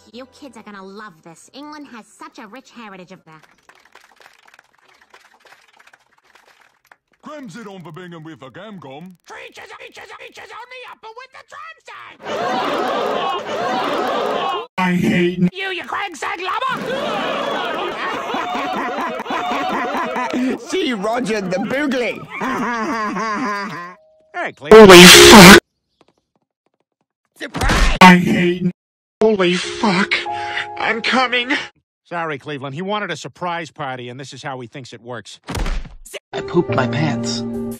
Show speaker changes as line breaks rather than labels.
You kids are gonna love this. England has such a rich heritage of that.
Cleanse it on the Bingham with a Gamgum.
Treacher's only upper with the transact!
I hate
You cranksag lubber!
See Roger the Boogly.
Hey, Cleveland.
Holy fuck!
Surprise!
I hate. Holy fuck! I'm coming.
Sorry, Cleveland. He wanted a surprise party, and this is how he thinks it works.
I pooped my pants.